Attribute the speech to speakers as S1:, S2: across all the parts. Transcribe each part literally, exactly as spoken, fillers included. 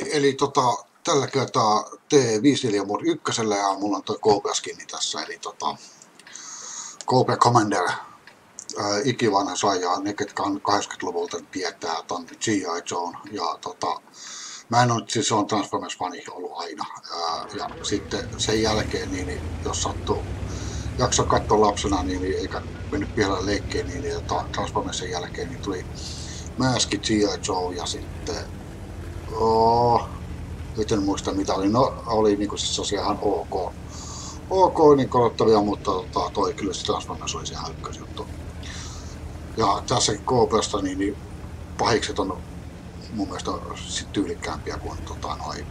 S1: Moi, eli tota, tällä kertaa T viisikymmentäneljä Mod yksi ja mulla on toi Cobra skinni tässä, eli tota, Cobra Commander, ää, ikivanha saaja, ne ketkä on kahdeksankymmentäluvulta tietää ton G I. Joen, ja tota, mä en ole, siis on Transformers-fani ollut aina, ää, ja sitten sen jälkeen, niin, niin jos sattuu jakso katsoa lapsena, niin, niin eikä mennyt vielä leikkeen, niin, niin tota, Transformersin jälkeen niin tuli Mask, G I. Joe ja sitten Oh, nyt en muista mitä oli, no oli niinku siis tosiaan ihan ok, ok niin korottavia, mutta tota, toi kyllä se Transformers oli se ihan ykkösjuttu. Ja tässäkin Cobrasta niin, niin pahikset on mun mielestä sit tyylikkäämpiä kuin tota, noi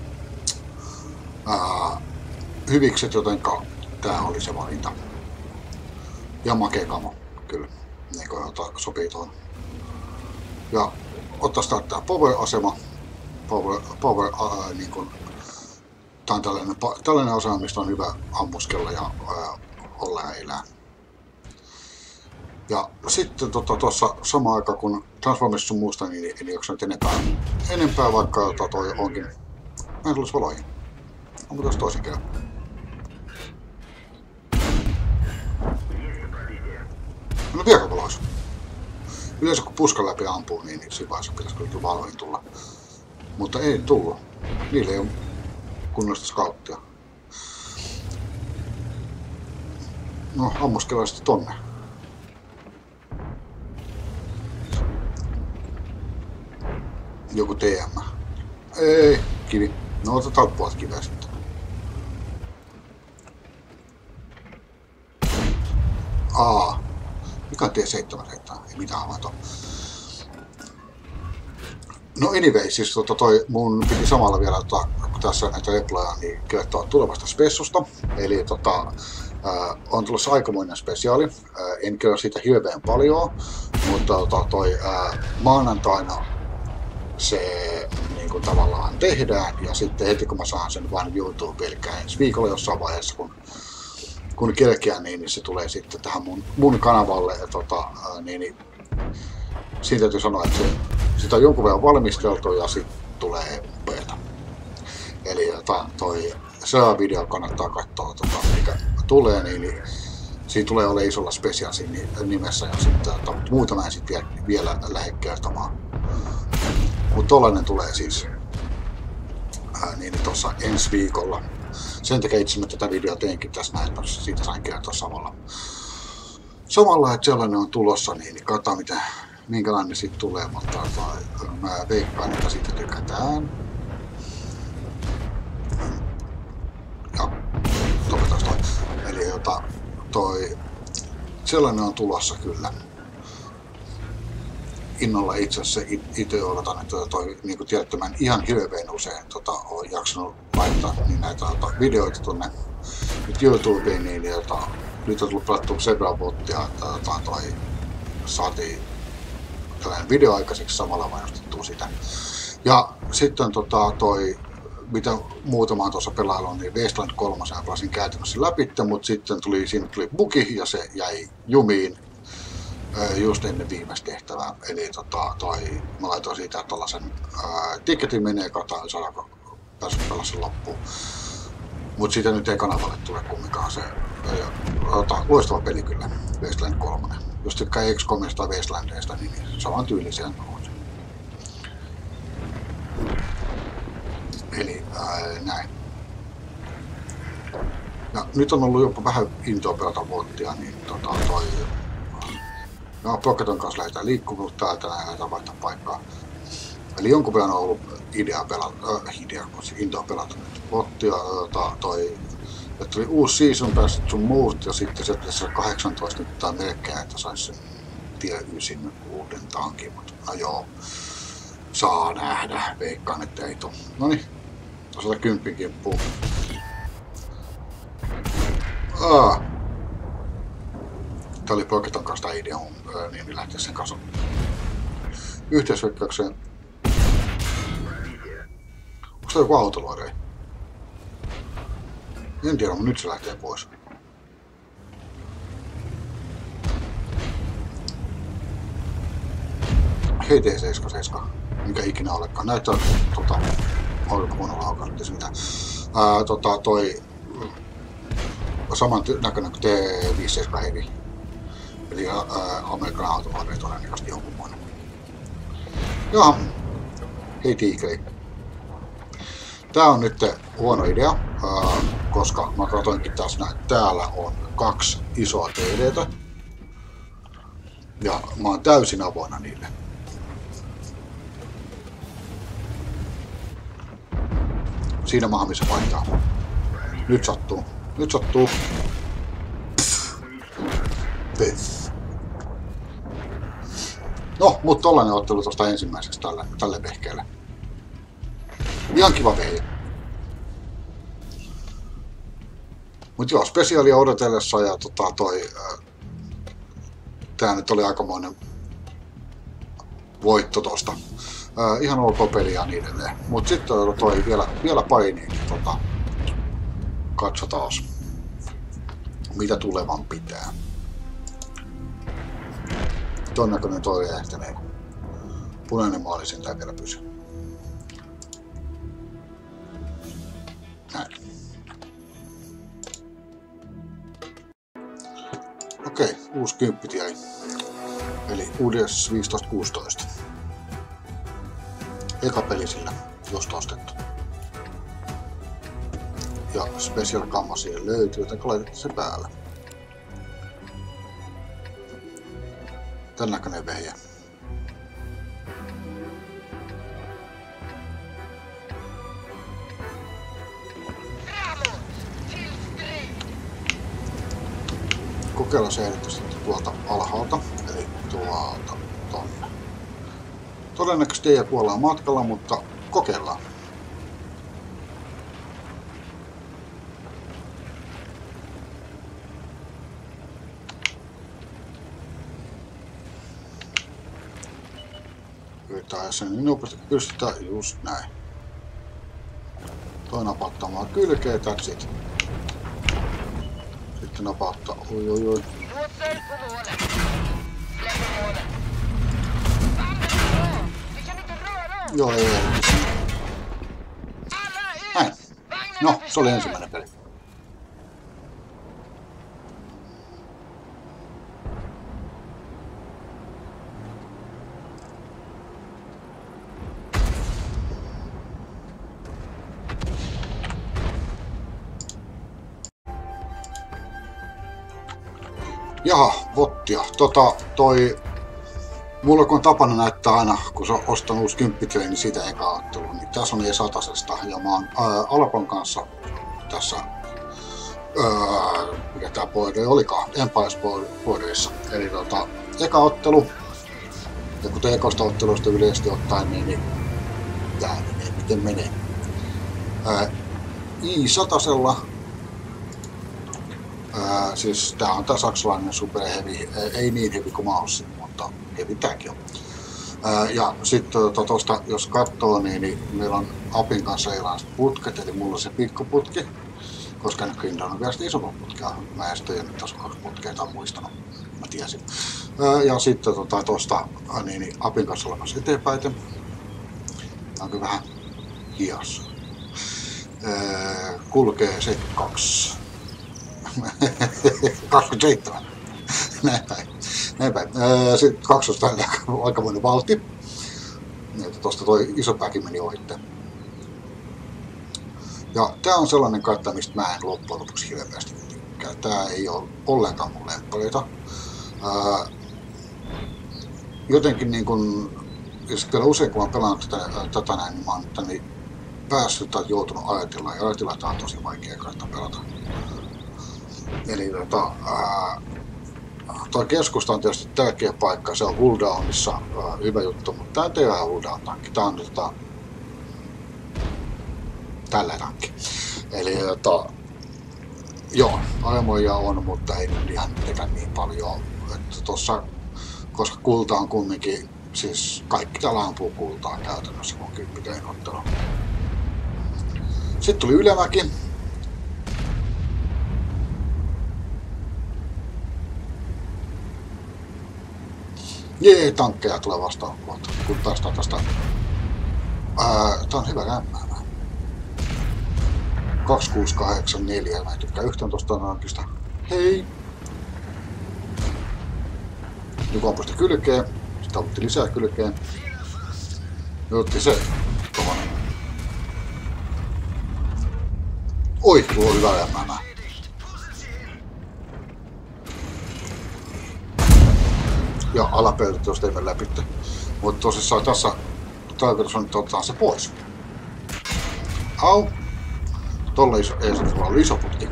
S1: ää, hyvikset, jotenka tää oli se valinta. Ja makea kamo, kyllä, niin kuin jota sopii tuon. Ja ottais tää power-asema. Power, power äh, niin kuin, tää on tällainen, tällainen osa, mistä on hyvä ammuskella ja äh, olla ja elää. Ja sitten tuossa tota, samaan aikaan kun Transformers sun muusta, niin en jaksa nyt enempää, enempää vaikka jota toi onkin. Mä en tulisi valoihin. Onko tuossa toisen kerran? No vieläkö valois? Yleensä kun puskan läpi ampuu, niin, niin siinä vaiheessa pitäisi kyllä valoihin tulla. Mutta ei tullut. Niillä ei ole kunnollista skauttia. No, ammuskellaan sitten tonne. Joku T M. Ei, kivi. No otetaan puolet kiveä sitten. Aa. Mikä on T seitsemänkymmentäseitsemän? Ei mitään havaintoa. No anyway, siis tota toi, mun piti samalla vielä, tota, kun tässä on näitä reploja, niin kertoa tulevasta spessusta. Eli tota, äh, on tulossa aikamoinen spesiaali. Äh, en kerro siitä hirveän paljon, mutta tota, toi äh, maanantaina se niin kuin tavallaan tehdään. Ja sitten heti kun mä saan sen vain YouTubeen, eli ensi viikolla jossain vaiheessa, kun, kun kerkeän, niin, niin se tulee sitten tähän mun, mun kanavalle. Ja, tota, äh, niin, niin, siinä täytyy sanoa, että se, sitä on jonkun verran valmisteltu ja sitten tulee beta. Eli jota, toi seuraava video kannattaa katsoa, tota, mikä tulee, niin, niin siinä tulee olemaan isolla spesiaalin nimessä ja sitten tota, muuta mä en sitten vielä, vielä lähde kertomaan. Mutta tollainen tulee siis ää, niin tuossa ensi viikolla. Sen takia itse mä tätä videoa teinkin tässä näin, että siitä sain kertoa samalla. Samalla, että sellainen on tulossa, niin, niin katsotaan mitä minkälainen siitä tulee, mutta toi, mä veikkaan, että siitä tykätään. Ja toivotaan toi. Eli jota, toi, sellainen on tulossa kyllä. Innolla itse asiassa itse odotan, että toi, niin kuin tiedätte, mä en ihan hirveän usein tota, olen jaksanut laittaa niin näitä tota, videoita tuonne YouTubeen, niin jota, nyt on tullut pelattua sen verran bottia, että tota, toi saatiin tällainen video aikaiseksi samalla mainostettua sitä. Ja sitten tota, toi, mitä muutama on tuossa pelailun, niin Wasteland kolme pelasin käytännössä läpi, mutta sitten tuli, siinä tuli bugi ja se jäi jumiin just ennen viimeistä tehtävää. Eli tota, toi, mä laitoin siitä tuollaisen tiketin menee, katsotaan saadaanko päässyt pelaa sen loppuun. Mutta siitä nyt ei kanavalle tule kumminkaan se ota, loistava peli kyllä, Wasteland kolme. Jos tykkää X COMista tai Wastelandeista, niin saman tyylisiä on. Eli ää, näin. Ja nyt on ollut jopa vähän intoa pelata vuottia, niin tota toi... No, Pocketon kanssa lähdetään liikkumaan täältä ja lähdetään vaihtaa paikkaa. Eli jonkun verran on ollut idea pelata, äh, idea, intoa pelata nyt vuottia, tota toi... Että tuli uusi season päässyt sun muut ja sitten se kahdeksantoista nyt tää melkein, että sais sen tie ysin uuden tankin, mutta no joo, saa nähdä, veikkaan ettei ei tuu. Noniin, sata kymmenen kimppuun. Ah. Tää oli Pocketon kanssa tää idea, niin, niin lähtee sen kanssa yhteisvekkaukseen. Onko tää joku autoloiri? En tiedä, mutta nyt se lähtee pois. Hei T seitsemänkymmentäseitsemän, mikä ikinä olekaan. Näyttää tota, oikein huonolla aukaisesti se mitään. Ää, tota, toi saman näköinen kuin T viisikymmentäseitsemän Heavy. Eli ää, Amerikan autovaari todennäköisesti jonkunmoinen. Jaha. Hei tiikeri. Tää on nyt huono idea, ää, koska mä katsoinkin taas näin, täällä on kaksi isoa T D:tä. Ja mä oon täysin avoinna niille. Siinä maahan missä paikkaa. Nyt sattuu. Nyt sattuu. Pff. No, mutta tollanen ottelu tosta ensimmäisestä tälle, tälle vehkeelle. Ihan kiva vehje. Mut joo, spesiaalia odotellessa ja tota toi... Ää, tää nyt oli aikamoinen voitto tosta. Ää, ihan ok peli ja niin edelleen. Mut sitten toi vielä, vielä pari niin tota... Katsotaan, mitä tulevan pitää. Ton näköinen toi ehteneen. Punainen maali sentään vielä pysyy. Näin. Okei, uusi kymppitie. Eli uudes viisitoista kuusitoista. Eka peli sillä, just ostettu. Ja special kamma siihen löytyy, joten laitetaan se päälle. Tän näköinen vehje. Kokeillaan se erityisesti tuolta alhaalta, eli tuolta tonne. Todennäköisesti ei kuollaan matkalla, mutta kokeillaan. Yritetään sen niin nopeasti pystytään, just näin. Toi napauttaa kylkeä, that's it. Sitten napauttaa, oi oi oi. Joo, ei, ei. Näin. No, se oli ensimmäinen peli. Jaha, vottia. Tota, toi... Mulla kun on tapana näyttää aina, kun se on ostanut uusi kymppitreeni, niin siitä eka ottelu, niin tässä on E satasesta ja mä oon ää, Alpon kanssa tässä, ää, mikä tää boarderi olikaan, Empires boarderissa. Eli tota, eka ottelu, ja kuten ekosta ottelusta yleisesti ottaen, niin, niin tää menee, miten menee. Ää, I satasella, ää, siis tää on tää saksalainen super heavy, ei niin heavy kuin Maussi, mutta heavy tääkin on. Ää, ja sitten tuosta, jos katsoo, niin, niin meillä on Apin kanssa erilaiset putket, eli mulla on se pikkuputki, koska nyt Grindaan on vielä sitä isomman putkea. Mä en sitten nyt taas kaksi putkeita muistanut, mä tiesin. Ää, ja sitten tuosta tota, niin, niin Apin kanssa olemassa eteenpäin. Tää on kyllä vähän hias. Ää, kulkee seitsemänkymmentäkaksi. kaksikymmentäseitsemän. Näin päin. Näin päin. Sitten kaksosta on aikamoinen valti. Tuosta toi isopääkin meni ohitte. Ja tää on sellainen kartta, mistä mä en loppujen lopuksi hirveästi tykkää. Tää ei ole ollenkaan mun lemppareita. Jotenkin niin kun, jos vielä usein kun mä oon pelannut tätä, tätä näin, niin mä oon tänne päässyt tai joutunut ajatella. Ja ajatella, että tää on tosi vaikea kartta pelata. Eli tota, ää, tuo keskusta on tietysti tärkeä paikka, se on Hulldownissa ää, hyvä juttu, mutta tämä ei ole Hulldown-tankki, tämä on tota, tällä tankki. Eli tota, joo, armoja on, mutta ei nyt ihan tehdä niin paljon. Että tossa, koska kulta on kumminkin, siis kaikki täällä ampuu kultaa käytännössä, kun on kymppiteen ottelu. Sitten tuli Ylämäki. Jee, tankkeja tulee vastaan kohta, kun taas tästä. Ää, tää on hyvä rämmäämään. kaksi kuusi kahdeksan neljä. Mä en tykkää yhtään tosta tankista. Hei! Nyt ampusti kylkeen. Sitten amputti lisää kylkeen. Nyt otti se. Tomonen. Oi, tuo on hyvä lämmää. Ja alapeiltä tuosta ei mene läpi. Mutta tosissaan tässä tarkoitus on, että otetaan se pois. Au! Tolle ei saa tulla lisoputki.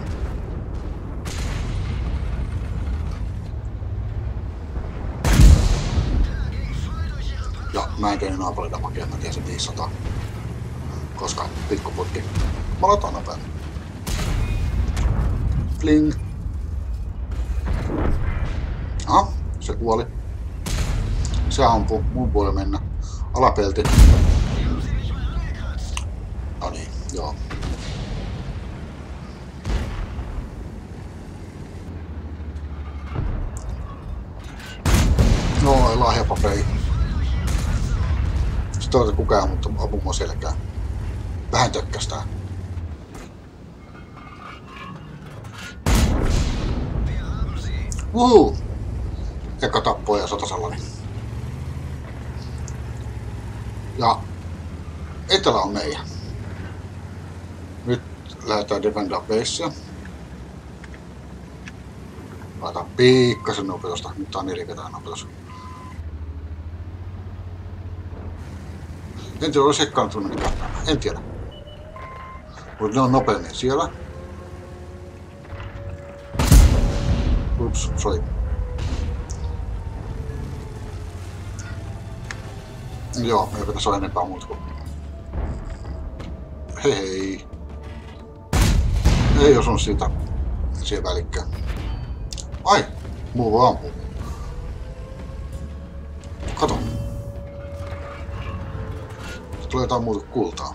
S1: Ja mä en tehnyt enää paljon damakia, mä tein sen viisisataa. Koska pikkuputki. Mä laitan nopeasti. Fling! Aha, se kuoli. Se ampuu, mun puolelle mennä. Alapelti. No niin, joo. No, ei lahjapaperi. Sitten toivota kukaan, mutta apu mua selkään. Vähän tökkästää. Wuhuu! Eka tappoi ja sotasallani. Ja etelä on meidän. Nyt lähdetään defendaa basea. Laitetaan pikkasen nopeutusta. Nyt on neljäkymmentä nopeutus. En tiedä, olisi kannattu mennä katsomaan. En tiedä. Mutta ne on nopeammin siellä. Ups, sorry. Joo, eipä tässä ole enempää muuta kuin... Hei hei. Ei osunut siitä siihen välikkään. Ai, muu voi ampuu. Kato. Tulee jotain muuta kuin kultaa.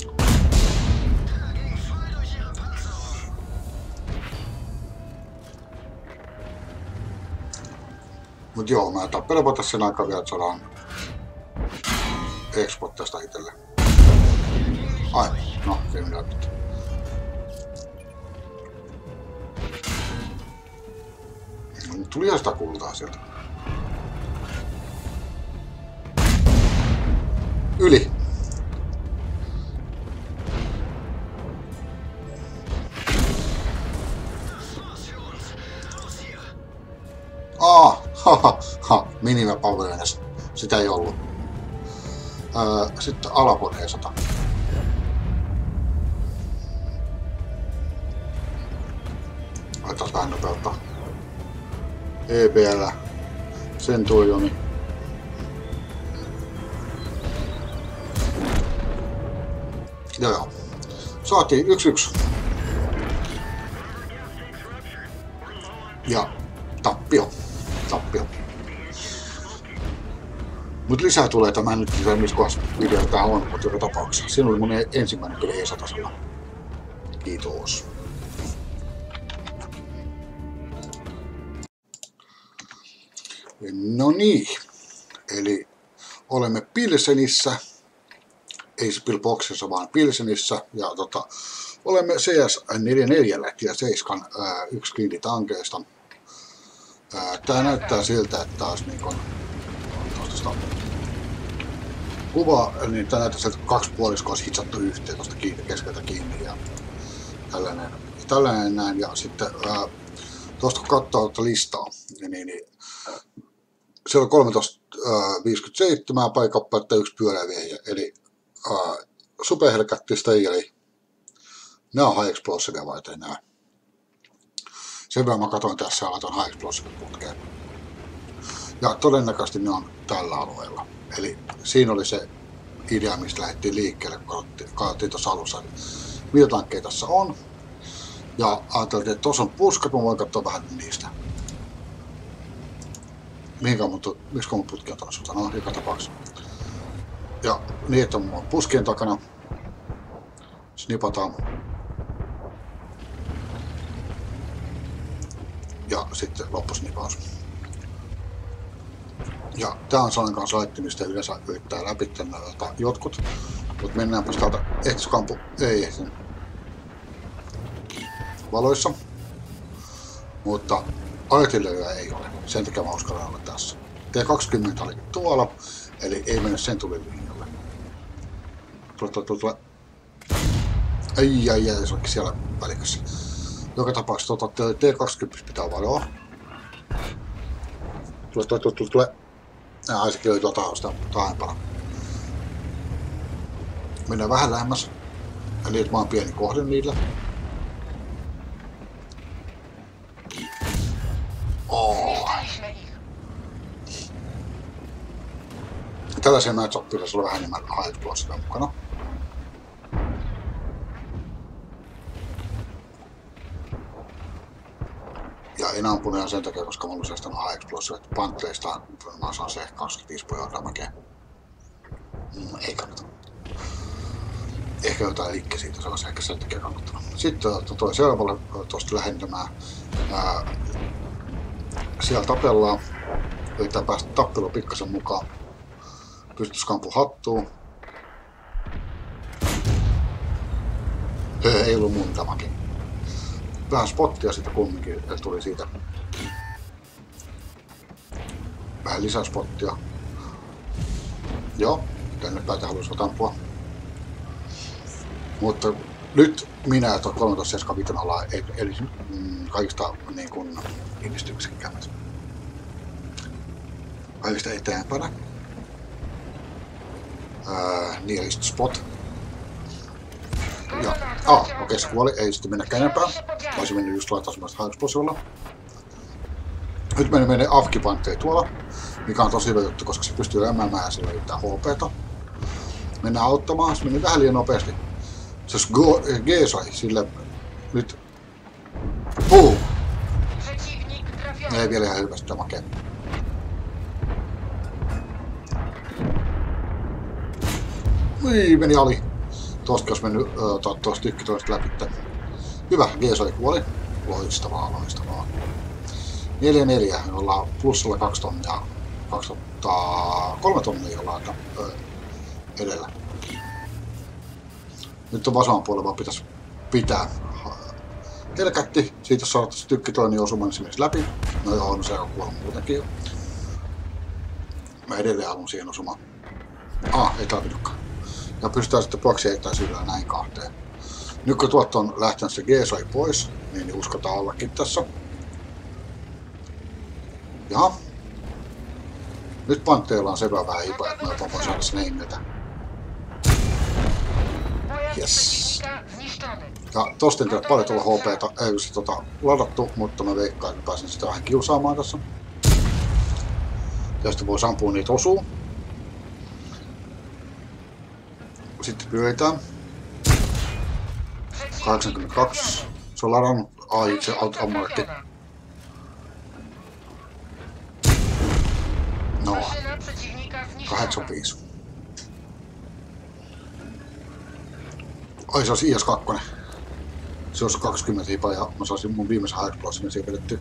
S1: Mut joo, mä tappelepa tässä sen aikaa vielä, että saadaan export tästä itelle. Ai, no, ei mitään mitään. No, tuli ihan sitä kultaa sieltä. Yli. Aa, haha, ha, minimä palveluenes. Sitä ei ollut. Öö, sitten alapodeen sata. Laitetaan vähän nopeuttaa. E B L, Centurioni. Joo joo. Saatiin yksi yksi. Ja tappio. Tappio. Mut lisää tulee tämä nyt, missä kohdassa video tää on, mutta joka tapauksessa. Siinä oli mun ensimmäinen peli E-satasella. Kiitos. No niin. Eli olemme Pilsenissä. Ei Spillboxissa, vaan Pilsenissä. Ja tota, olemme C S neljäkymmentäneljä ja seitsemän ää, yksi kildi tankeista. Ää, tää näyttää siltä, että taas niin kun kuva, niin tää näyttää siltä, että kaksi puoliskoa olisi hitsattu yhteen tuosta kiinni, keskeltä kiinni ja tällainen, tällainen näin. Ja sitten ää, tuosta kun katsoo tuota listaa, niin, niin, niin siellä on kolmetoista viisikymmentäseitsemän paikappaletta yksi pyöräviehiä, eli ää, superhelkättistä, eli ne on high explosive varten nää. Sen verran mä katsoin tässä ja laitoin high explosive putkeen. Ja todennäköisesti ne on tällä alueella. Eli siinä oli se idea, mistä lähdettiin liikkeelle, kun katsottiin tuossa alussa, mitä tankkeja tässä on. Ja ajattelin, että tuossa on puskat, mä voin katsoa vähän niistä. Mihinkä mun, miksi mun putki on tuossa? No, joka tapauksessa. Ja niitä on mun puskien takana. Snipataan. Ja sitten loppusnipaus. Ja tää on sellainen kanssa laitti, mistä yleensä yrittää läpi jotkut. Mut mennäänpäs täältä. Ehtis kampu? Ei ehtinyt. valoissa. Mutta artilleria ei ole. Sen takia mä uskallan olla tässä. T kaksikymmentä oli tuolla, eli ei mennä sen tulilinjalle. Tule, tule, tule, tule. Ai, ai, ai, se onkin siellä välikässä. Joka tapauksessa tota, T kaksikymmentä pitää valoa. Tule, tule, tule, tule. Ai, sekin löytyy tahosta taempana. Mennään vähän lähemmäs. Eli että mä oon pieni kohde niillä. Oh. Tällaisia match-up pitäisi olla vähän enemmän haettua sitä mukana. Ja en ampunut ihan sen takia, koska mä olen säästänyt high explosive, että pantteista mä saan se kaksikymmentäviisi pojoa mäkeä. Mm, ei kannata. Ehkä jotain liikkeä siitä, se olisi ehkä sen takia kannattanut. Sitten toi seuraavalle tuosta lähentämään. Ää, siellä tapellaan. Yrittää päästä tappeluun pikkasen mukaan. Pystytyskampu hattuun. Höö, ei ollut mun tämäkin. Vähän spottia siitä kumminkin, että tuli siitä. Vähän lisää spottia. Joo, tänne päätä haluaisivat ampua. Mutta nyt minä ja tuo kolmetoista seitsemänkymmentäviisi ollaan eli mm, kaikista niin kuin inistyksekkäät. Kaikista eteenpäin. Ää, nearest spot. Ja, ah, okei okay, se kuoli, ei sitten mennä enempää. Mä olisin mennyt just laittaa semmoista high explosiveilla. Nyt meni menee afkipantteja tuolla, mikä on tosi hyvä juttu, koska se pystyy rämmäämään ja sillä yrittää H P:tä. Mennään auttamaan, se meni vähän liian nopeasti. Se G sai sille nyt. Puu! Ei vielä ihan hyvästi tämä makea. Ui, meni ali. Tuosta olisi mennyt uh, tuosta tykki toista läpi. Hyvä, G sai kuoli. Loistavaa, loistavaa. neljä neljä, me ollaan plussalla kaksi tonnia. kolme tonnia ollaan uh, edellä. Nyt on vasemman puolella vaan pitäisi pitää helkätti. Siitä jos saadaan tykki toinen osuma, niin se menisi läpi. No joo, no se on kuollut muutenkin. Mä edelleen haluan siihen osumaan. Ah, ei tarvinnutkaan. Ja pystytään sitten boksi heittämään sillä näin kahteen. Nyt kun tuolta on lähtenyt se G-soi pois, niin uskotaan ollakin tässä. Jaha. Nyt pantteilla on sen verran vähän hipaa, että mä jopa voin saada sen hengetä. Yes. Ja tosta en tiedä paljon tuolla H P:tä, ei se tota ladattu, mutta mä veikkaan, että mä pääsen sitä vähän kiusaamaan tässä. Ja sitten voi ampua niitä osuu. Sitten pyöritään. kahdeksankymmentäkaksi. Se on ladannut. Ai, se ammuletti. No. kahdeksankymmentäviisi. Ai, se olisi I S kaksi. Se olisi kaksikymmentä hipaa ja mä saisin mun viimeisen high explosiven siihen vedetty.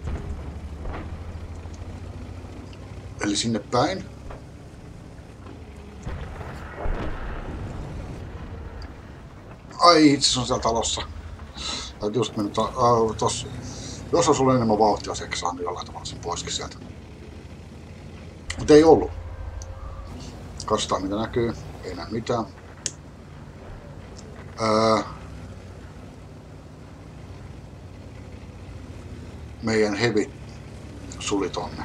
S1: Eli sinne päin. Ai, itse on siellä talossa. Täytyy just mennyt uh, tossa. Jos olisi ollut enemmän vauhtia, se ehkä saanut jollain tavalla sen poiskin sieltä. Mutta ei ollut. Katsotaan mitä näkyy. Ei näe mitään. Öö, meidän heavy suli tonne.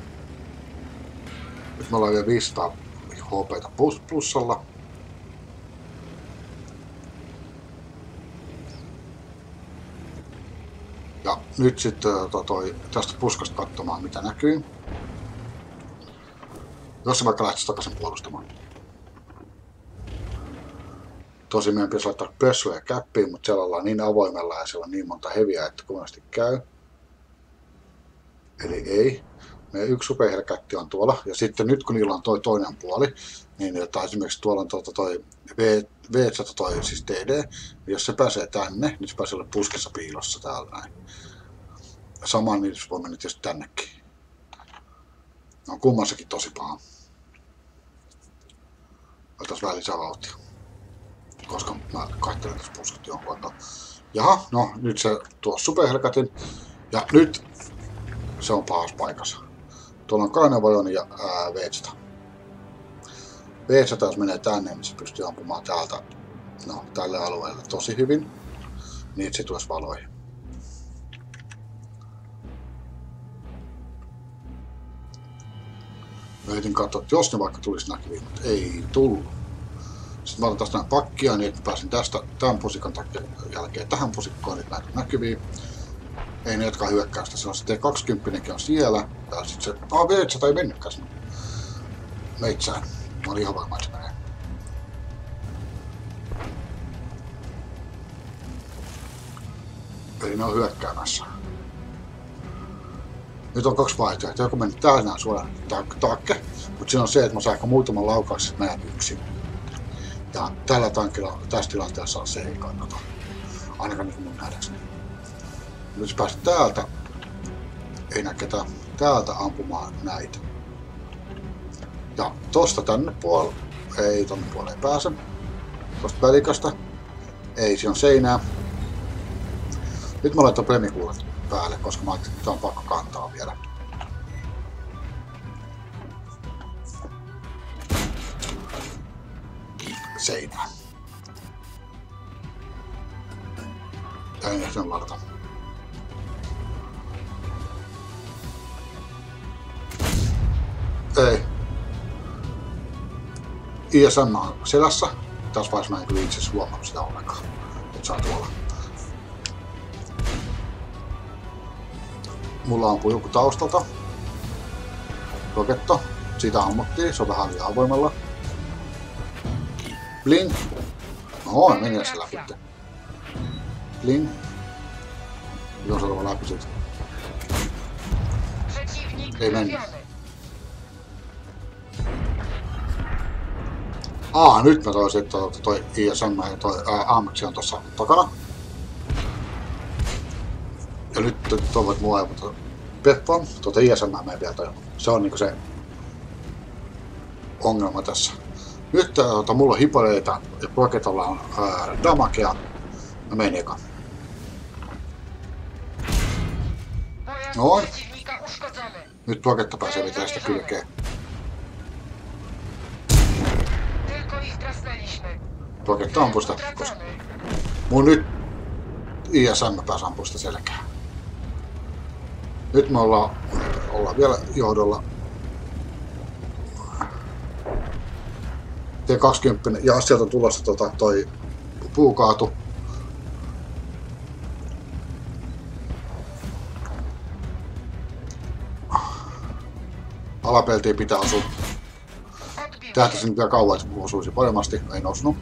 S1: Nyt me ollaan vielä viisisataa H P:tä plussalla. Ja nyt sitten toi, tästä puskasta katsomaan mitä näkyy. Jos se vaikka lähtisi takaisin puolustamaan. Tosi meidän pitäisi laittaa pössyä ja käppiin, mutta siellä ollaan niin avoimella ja siellä on niin monta heviä, että kovasti käy. Eli ei. Meidän yksi superhelkätti on tuolla. Ja sitten nyt kun niillä on toi toinen puoli, niin että esimerkiksi tuolla on tuota toi V, V toi siis T D, niin jos se pääsee tänne, niin se pääsee olla puskessa piilossa täällä näin. Samaan niin se voi mennä tietysti tännekin. Ne on kummassakin tosi paha. Otas vähän lisää vauhtia. Koska mä katselen tässä pusket jonkun aikaa. Jaha, no nyt se tuo superhelkatin. Ja nyt se on pahassa paikassa. Tuolla on Carnivalion ja ää, Vegeta. Vegeta taas menee tänne, niin se pystyy ampumaan täältä, no, tälle alueelle tosi hyvin. Niin, että se tulisi valoihin. Mä yritin katsoa, että jos ne vaikka tulisi näkyviin, mutta ei tullut. Sitten mä otan tästä näin pakkia, niin että pääsin tästä tämän pusikan jälkeen tähän pusikkoon, niin näitä näkyviin. Ei ne jatkaa hyökkäystä, se on se T kaksikymmentä on siellä. Ja sit se, aah Vegeta ei mennytkään sinne. Meitsään. Mä olin ihan varma, että se menee. Eli ne on hyökkäämässä. Nyt on kaksi vaihtoehtoa. Joku meni täällä näin suoraan takke, mutta siinä on se, että mä saan muutaman laukauksen, että mä jään yksin. Ja tällä tankilla, tässä tilanteessa se ei kannata. Ainakaan niin kuin mun nähdäkseni. Nyt se pääsi täältä, ei näe ketään, täältä ampumaan näitä. Ja tosta tänne puolelle, ei tonne puolelle ei pääse. Tosta väliköstä, ei, siinä on seinää. Nyt mä laitan premikuulet päälle, koska mä ajattelin, että tää on pakko kantaa vielä. Seinää. En ehtinyt ladata. Ei. I S M on selässä. Tässä vaiheessa mä en kyllä itse asiassa huomannut sitä ollenkaan. Nyt saa tuolla. Mulla ampuu joku taustalta. Roketta. Siitä ammuttiin. Se on vähän liian avoimella. Bling. Oho, meni se läpi. Bling. Joo, se on läpi siitä. Ei mennyt. Aa, nyt mä toisin, että toi I S M ja toi A M X on tossa takana. Ja nyt toivot mua ei mutta Peppon, tuota I S M mä en vielä tajua. Se on niinku se ongelma tässä. Nyt tuota, mulla on hipoleita ja Roketalla on ää, damakea. Mä menen eka. Noin. Nyt Roketta pääsee vetää sitä kylkeen. Roketta ampuu sitä, koska mun nyt I S M pääsi ampuu sitä selkään. Nyt me ollaan, ollaan vielä johdolla. T kaksikymmentä ja sieltä on tulossa tota, toi puukaatu. Alapeltiin pitää osua. Tähtäisin nyt vielä kauan, että osuisi paremmasti. Ei noussut.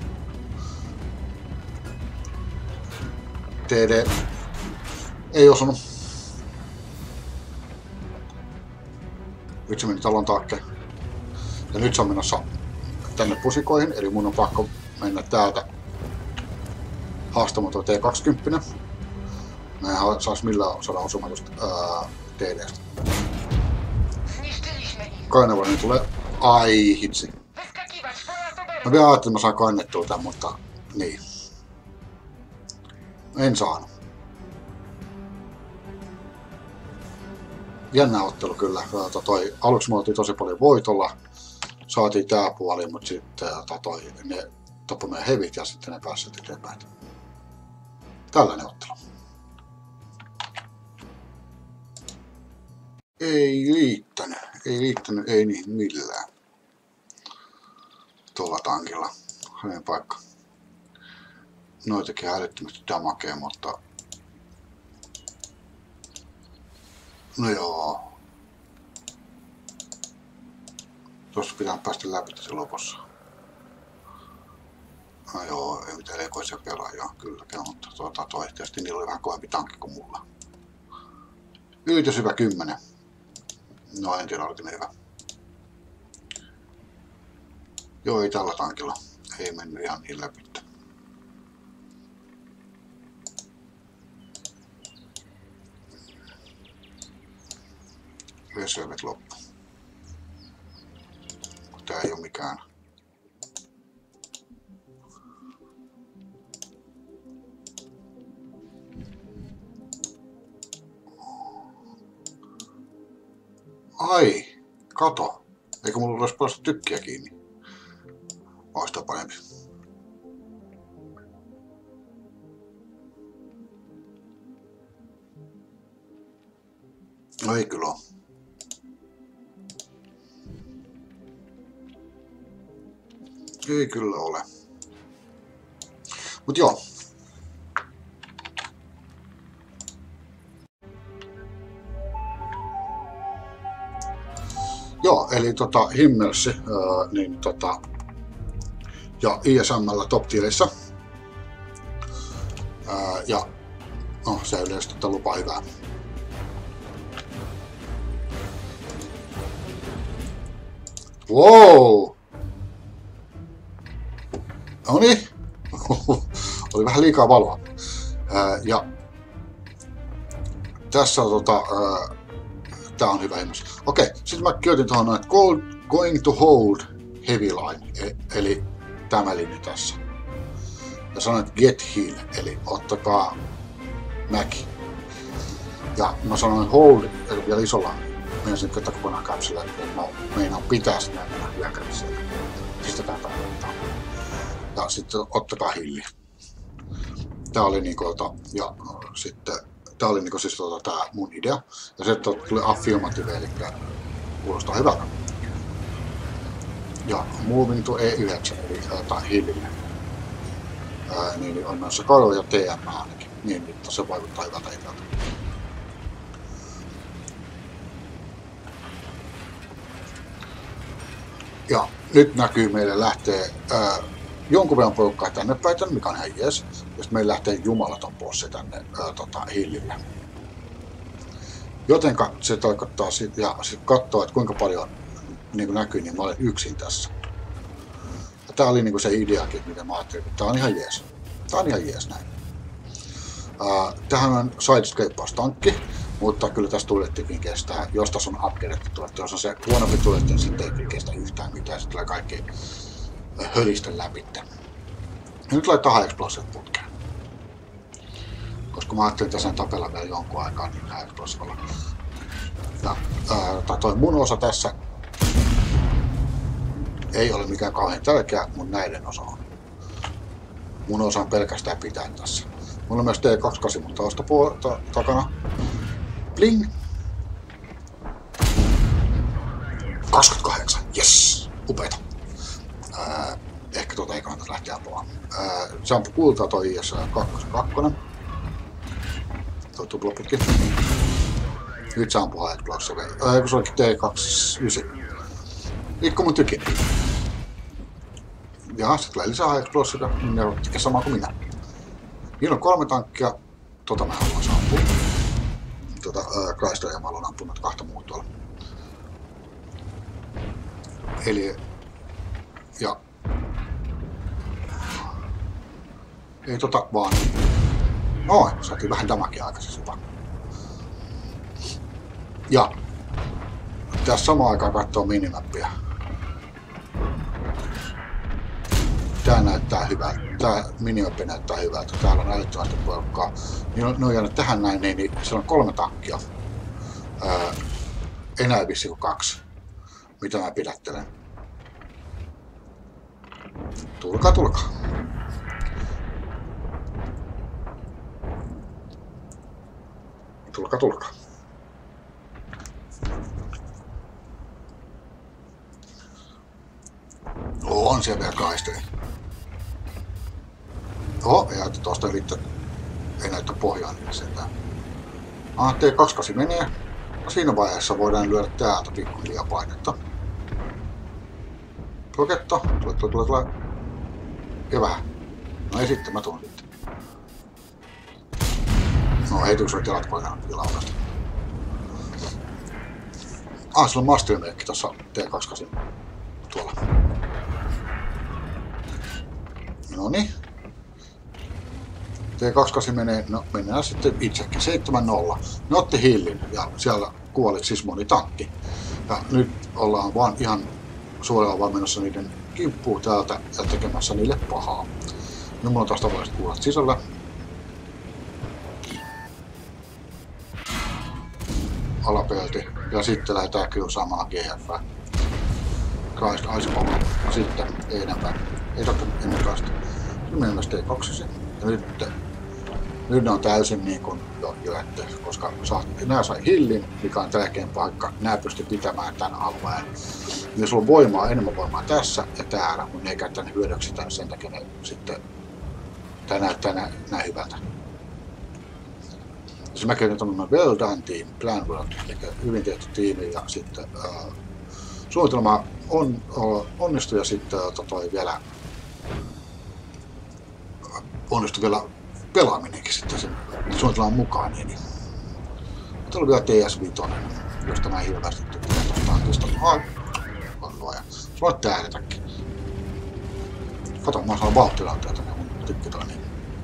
S1: T D ei osunut. Nyt se meni talon taakke. Ja nyt se on menossa tänne pusikoihin, eli mun on pakko mennä täältä haastamaan tuo T kaksikymmentä. Mä en saisi millään saada osumaan tuosta T D:stä. Carnivalion tulee. Ai hitsi. Mä vielä ajattelin, että mä saan kannettua tän, mutta niin. En saanut. Jännä ottelu kyllä. Toi, aluksi me oltiin tosi paljon voitolla. Saatiin tää puoli, mutta sitten toi, ne tappoi meidän hevit ja sitten ne pääsivät eteenpäin. Tällainen ottelu. Ei liittänyt. Ei liittänyt, ei niin millään. Tuolla tankilla. Hänen paikka. Noitakin älyttömästi damakea, mutta... No joo. Tuossa pitää päästä läpi tässä lopussa. No joo, ei mitään erikoisia pelaajia kylläkään, mutta tuota, toi tietysti niillä oli vähän kovempi tankki kuin mulla. Ylitys hyvä kymmenen. No en tiedä, oliko ne hyvä. Joo, ei tällä tankilla. Ei mennyt ihan niin läpi. Reservet loppu. Tää ei oo mikään. Ai, kato. Eikö mulla olisi päästä tykkiä kiinni? Oista parempi. No ei kyllä ole. Ei kyllä ole. Mut joo. Joo, eli tota Himmelsi, ää, niin tota, ja I S M:llä top-tierissä. Ää, ja no, se yleisesti tota lupaa hyvää. Wow! Noniin. Oli vähän liikaa valoa. Ää, ja tässä on tota, ää, tää on hyvä ilmestys. Okei, sitten mä kirjoitin tuohon noin, että going to hold heavy line, e eli tämä linja tässä. Ja sanoin, että get heal, eli ottakaa mäki. Ja mä sanoin hold, eli vielä isolla, meinasin tätä kokonaan käpsillä, että mä meinaan pitää sitä mennä hyökkäyksiä. Pistetään tarkoittaa. Ja sitten ottakaa hilli. Tää oli niinku, ja sitten tää oli niinku siis tota, tää mun idea. Ja se tuli affirmative, eli kuulostaa hyvältä. Ja moving to E yhdeksän, eli jotain hillille. Ää, niin on myös Karo ja T M ainakin. Niin, että se vaikuttaa hyvältä hyvältä. Ja nyt näkyy meille lähtee ää, jonkun verran porukkaa tänne päin, mikä on ihan jees. Ja sitten meillä lähtee jumalaton bossi tänne ää, tota, hillille. Jotenka se tarkoittaa sit, ja sitten katsoo, että kuinka paljon niin kuin näkyy, niin mä olen yksin tässä. Ja tää oli niin kuin se ideakin, mitä mä ajattelin, että tää on ihan jees. Tää on ihan jees näin. Ää, tähän on sidescape-tankki, mutta kyllä tässä tulettikin kestää. Jos tässä on upgradettu tuletti, jos on se huonompi tuletti, niin sitten ei kestä yhtään mitään. Sitten tulee kaikki hölisten läpi. Ja nyt laittaa high explosive putkeen. Koska mä ajattelin tässä tapella vielä jonkun aikaa, niin high explosivella. Ja ää, toi mun osa tässä ei ole mikään kauhean tärkeä, mun näiden osa on. Mun osa on pelkästään pitää tässä. Mulla on myös T kaksikymmentäkahdeksan mun taustapuolella takana. Bling! kaksikymmentäkahdeksan, yes! Upeeta. Ää, ehkä tuota ei kannata lähteä apua. Ää, se ampui kultaa toi I S kaksi. Toi tuplaputki. Nyt se ampuu high explosive. Ää, kun se olikin T kaksikymmentäyhdeksän. Ikku mun tykin. Ja sitten tulee lisää high explosive, niin ne tekee samaa kuin minä. Niillä on kolme tankkia. Tota mä haluan ampua. Tota, ää, Chrysler ja mä olen ampunut kahta muuta tuolla. Eli... Ja... Ei tota vaan... Noin, saatiin vähän damakia aikaisessa jopa. Ja... Tässä samaan aikaan katsoo minimappia. Tää näyttää hyvältä. Tää minimappi näyttää hyvältä. Täällä on älyttömästi porukkaa. Niin on jäänyt tähän näin, niin, niin siellä on kolme tankkia. Öö, enää vissi kuin kaksi. Mitä mä pidättelen. Tulkaa, tulkaa. Tulkaa, tulkaa. On siellä vielä kaisteja. Oho, ei ajattu tuosta ylittä. Ei näyttä pohjaan niin sentään. Ah, T kaksikymmentäkahdeksan menee. No siinä vaiheessa voidaan lyödä täältä pikkuhiljaa painetta. Roketta. Tule, tule, tule, tule. Ja vähän. No ei sitten, mä tuun sitten. No ei tuossa tilat painaa vielä aukasta. Ah, sillä on mastermerkki tossa T kaksikymmentäkahdeksan. Tuolla. Noniin. T kaksikymmentäkahdeksan menee, no mennään sitten itsekin. seitsemän nolla. Ne otti hillin ja siellä kuoli siis moni tankki. Ja nyt ollaan vaan ihan suoraan vaan menossa niiden kimppuun täältä ja tekemässä niille pahaa. Nyt mulla on taas tavalliset kuulat sisällä. alapelti. Ja sitten lähdetään kiusaamaan G F. Christ, Icebomb. Ja sitten ei enempää. Ei totta ennen Christ. Nyt mennään myös T kaksi. Ja nyt, nyt ne on täysin niin kuin jo jötte, koska nämä sai hillin, mikä on tärkein paikka. Nämä pystyy pitämään tämän alueen. Niin sulla on voimaa, enemmän voimaa tässä ja täällä, mutta ne ei käytä ne hyödyksi tänne, sen takia ne sitten tää näyttää nä, näin hyvältä. Jos mä kerron tuonne well done team, plan well, eli hyvin tehty tiimi ja sitten ää, suunnitelma on, onnistui ja sitten toi vielä onnistui vielä pelaaminenkin sitten sen suunnitelman mukaan. Niin. Mutta oli vielä T S viisi, josta mä en hirveästi tykkään tuosta tankista. Ai, on luoja. Sulla on tähdetäkin. Kato, mä saan vauhtilauteita, ne mun tykkitään niin.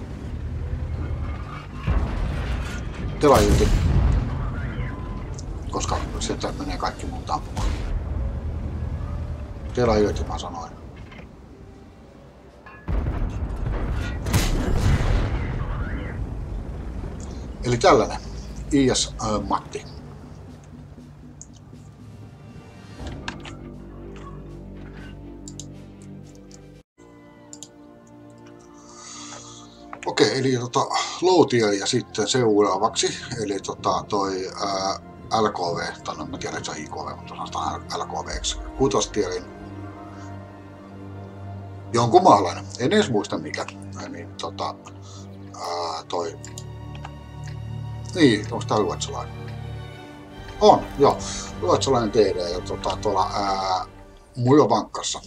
S1: Telajuti. Koska sieltä menee kaikki muut ampumaan. Telajuti mä sanoin. Eli tällainen. I S äh, Matti. Okei, eli tota, Loutia ja sitten seuraavaksi, eli tota, toi ää, L K V, tai no mä tiedän, että se on I K V, mutta sanotaan L K V:ksi, kutostielin. Jonkun maalainen, en edes muista mikä, niin tota, ää, toi, niin, onko tää ruotsalainen? On, joo, ruotsalainen T D ja tota, tuolla ää, Mujovankassa.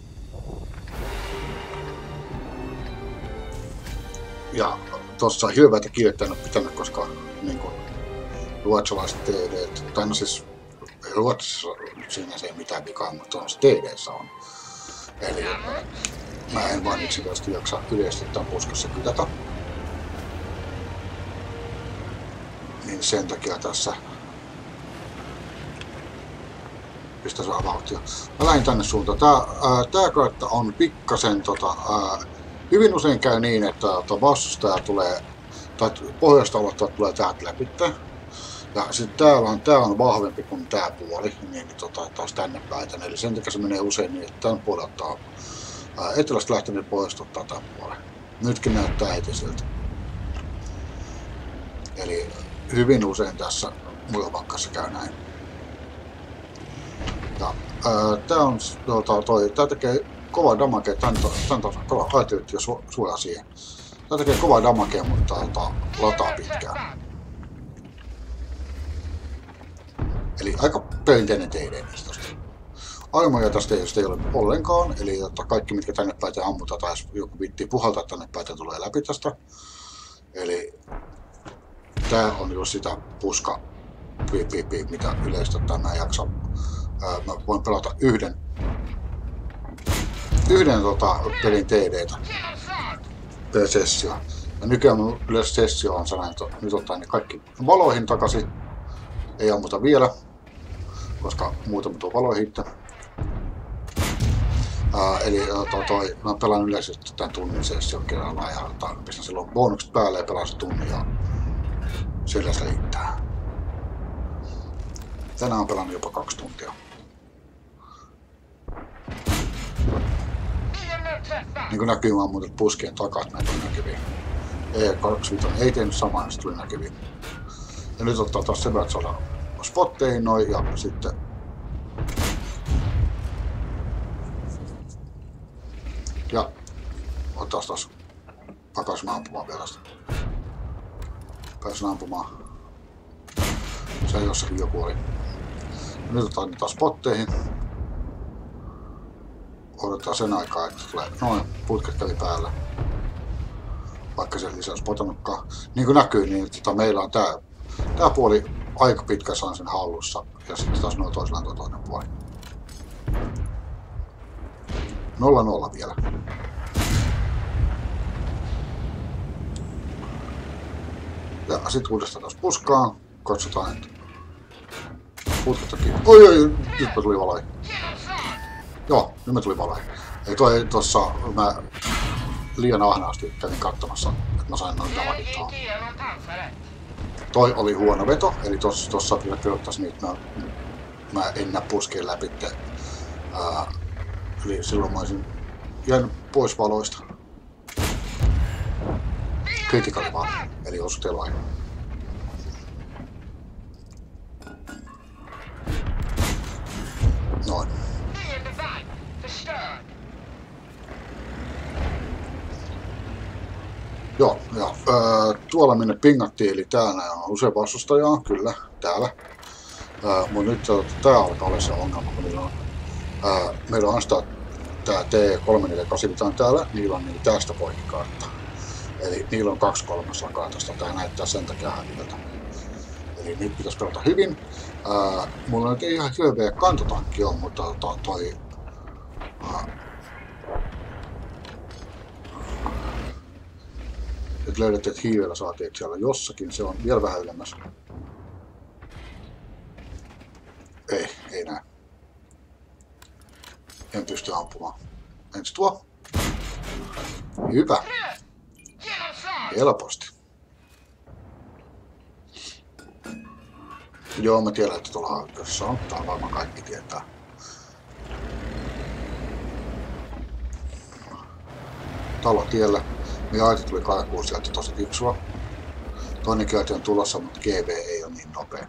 S1: Ja tuossa on hirveätä kiirettä en ole pitänyt, koska niin kuin, ruotsalaiset T D, tai no siis Ruotsissa siinä se ei mitään vikaa, mutta tuossa T D:ssä on. Eli mä en vaan yksinkertaisesti jaksa yleisesti tämän puskassa kytätä. Niin sen takia tässä pistä saa vauhtia. Mä lähdin tänne suuntaan. Tää, ää, tää kartta on pikkasen tota, ää, hyvin usein käy niin, että vastustaja tulee, tai pohjoista aloittaa tulee täältä läpi. Ja sitten täällä on, tää on vahvempi kuin tää puoli, niin tota, taas tänne päin. Eli sen takia se menee usein niin, että tämän puolella ottaa ää, etelästä lähtenyt pohjoista ottaa tämän puolen. Nytkin näyttää heti siltä. Eli hyvin usein tässä Mujovankassa käy näin. Ja, ää, tää on tota, toi, tää tekee kova damage, tän taas kova, ajattelit jo su, suojaa siihen. Tää tekee kovaa damagea, mutta tota, lataa pitkään. Eli aika perinteinen T D niistä. Armoja tästä ei ole ollenkaan, eli jotta kaikki mitkä tänne päin ammutaan tai jos joku vittii puhaltaa tänne päin tulee läpi tästä. Eli tää on just sitä puska, piip, piip, piip, mitä yleistä mä en jaksa. Ää, mä voin pelata yhden yhden tota, pelin T D:tä per sessio. Ja nykyään mun yleensä sessio on sellainen, että nyt ottaa ne kaikki valoihin takaisin. Ei ammuta vielä, koska muuten tuo valoihin itse. Ää, eli to, toi, mä pelaan yleisesti tämän tunnin session kerrallaan ja pistän silloin bonukset päälle ja pelaan se tunnin ja sillä se riittää. Tänään on pelannut jopa kaksi tuntia. Niin kuin näkyy vaan muuten puskien takaa, että näitä on näkyviin. E kaksikymmentäviisi ei tehnyt samaa, niin se tuli näkyviin. Ja nyt ottaa taas sen verran, että saadaan spotteihin noin ja sitten ja ottaa taas takaisin ampumaan vielä sitä. Pääsin ampumaan. Se jossakin joku oli. Ja nyt otetaan taas spotteihin. Odottaa sen aikaa, että tulee noin putket kävi päällä. Vaikka se lisää spotannutkaan. Niin kuin näkyy, niin tota, meillä on tää, tää puoli aika pitkä saan sen hallussa. Ja sitten taas noin toisella tuo toinen puoli. Nolla nolla vielä. Ja sit uudestaan taas puskaan. Katsotaan, että putketakin. Oi oi, nyt mä tuli valoi. Joo, nyt mä tuli valoi. Ei toi tossa, mä liian ahnaasti kävin katsomassa, että mä sain noin damagit tuohon. toi oli huono veto, eli tossa, tossa kyllä kirjoittaisi niitä, mä, mä en näe puskeen läpi. Ää, eli silloin mä olisin jäänyt pois valoista. Kritikali vaan, eli osutelua. Noin. Joo, ja ää, tuolla minne pingattiin, eli täällä on usein vastustajaa, kyllä, täällä. Mutta nyt tää alkaa olla se ongelma, kun niillä on, ää, meillä on sitä tää T kolme neljä kahdeksan, mitä on täällä, niillä on niin tästä poikkikartta. Eli niillä on kaksi kolmasosaa kartasta, tää näyttää sen takia häviöltä. Eli nyt pitäisi pelata hyvin. Ää, mulla nyt ei ihan hirveä kantotankki on, mutta to, toi... Ää, nyt löydettiin, että hiivellä saatiin, että siellä jossakin, se on vielä vähän ylemmäs. Ei, ei näe. En pysty ampumaan. Ensi tuo. Hyvä. Helposti. Joo, mä tiedän, että tuolla hankkeessa on. Tää on varmaan kaikki tietää. Talotiellä. Meidän aita tuli karkuun sieltä tosi kipsua. Toinen käytö on tulossa, mutta G V ei ole niin nopea.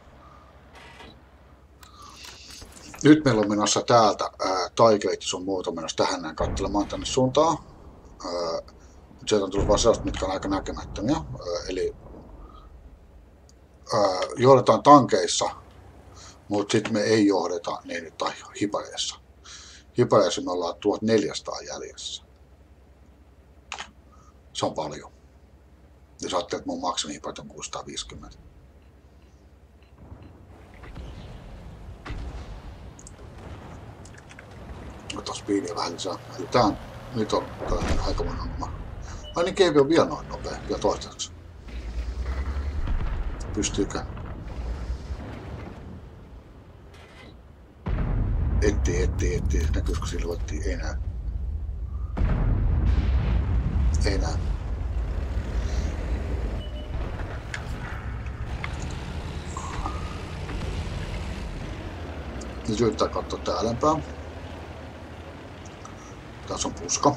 S1: Nyt meillä on menossa täältä taikeittis on muuta menossa tähän näin katselemaan tänne suuntaan. Ää, sieltä on tullut vaan sellaiset, mitkä on aika näkemättömiä. Ää, eli ää, johdetaan tankeissa, mutta sitten me ei johdeta niin tai hipareissa. Hipareissa me ollaan tuhatneljäsataa jäljessä. Se on paljon. Jos ajattelee, että mun maksimihipat on kuusisataaviisikymmentä. Otan speedia vähän lisää. Eli tää on, nyt on aikamoinen ongelma. Ai niin, G V on vielä noin nopea, vielä toistaiseksi. Pystyykö? Etsii, etsii, etsii. Näkyisikö silvoittiin? Ei näy. Ei näy. Nyt yrittää katsoa tää älempää. Tässä on puska.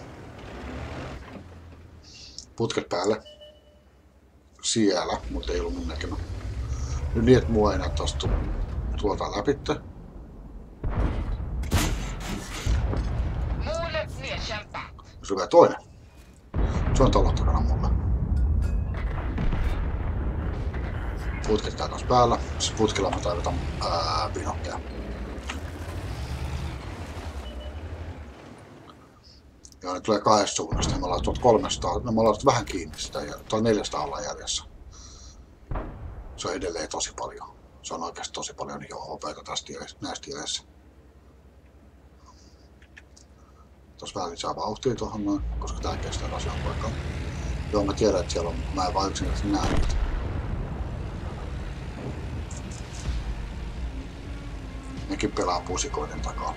S1: Putket päälle. Siellä, mutta ei ollut mun näkemä. Nyt niin, että mua ei enää taas tuolta läpitte. Se on vielä toinen. Se on talon takana mulla. Putket tää taas päällä. Siis putkella mä tarvitaan ää, binokkeja. Ja ne tulee kahdesta suunnasta. Me ollaan tuolta kolmesataa. No me ollaan vähän kiinni sitä. Ja tuolla neljäsataa ollaan jäljessä. Se on edelleen tosi paljon. Se on oikeasti tosi paljon niin hopeita tästä näistä tileissä. Tuossa vähän lisää vauhtia tuohon noin, koska tää kestää asian paikkaan. Joo, mä tiedän, että siellä on, mä en vaan yksinkertaisesti näe niitä. Nekin pelaa pusikoiden takaa.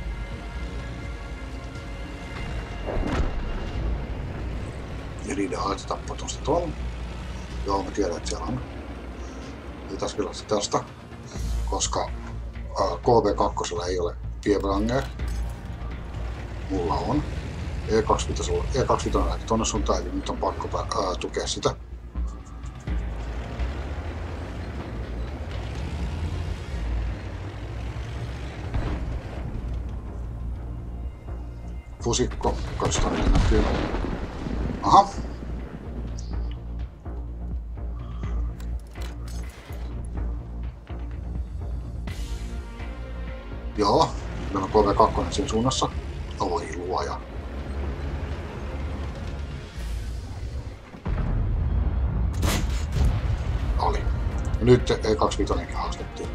S1: Ja niiden aita tappaa tuosta tuolla. Joo, mä tiedän, että siellä on. Ei taas pilata tästä, koska K V kaksi ei ole Pievranger. Mulla on. E kaksikymmentä on lähti tonne suuntaan, eli nyt on pakko ää, tukea sitä. Fusikko, katsotaan miten näkyy. Aha. Joo, meillä on K V kaksi siinä suunnassa. Oi luoja. Oli. Ja nyt E kaksikymmentäviisi haastettiin.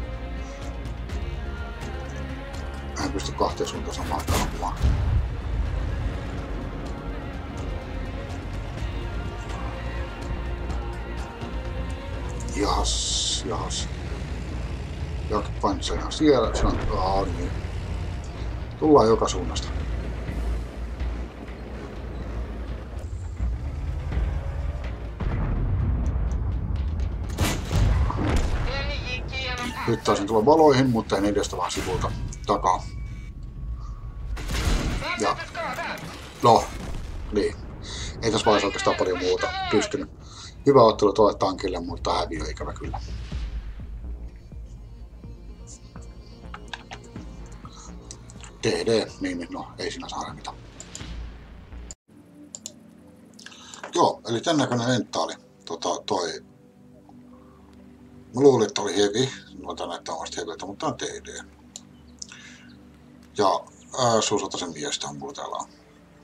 S1: En pysty kahteen suuntaan samaan aikaan ampumaan. Jahas, jahas. Jakpain se ihan siellä. Se on, aah, niin. Tullaan joka suunnasta. Nyt taisin tulla valoihin, mutta en edestä vaan sivulta takaa. Ja no, niin. Ei tässä vaiheessa oikeastaan paljon muuta pystynyt. Hyvä ottelu tuolle tankille, mutta häviö ikävä kyllä. T D, niin no ei siinä saa mitään. Joo, eli tän näköinen lenttaali. Tota, toi... Mä luulin, että oli heavy. Mä tän näyttää omasta heavyltä, mutta on T D. Ja ää, Suusatasen miestä mulla täällä on.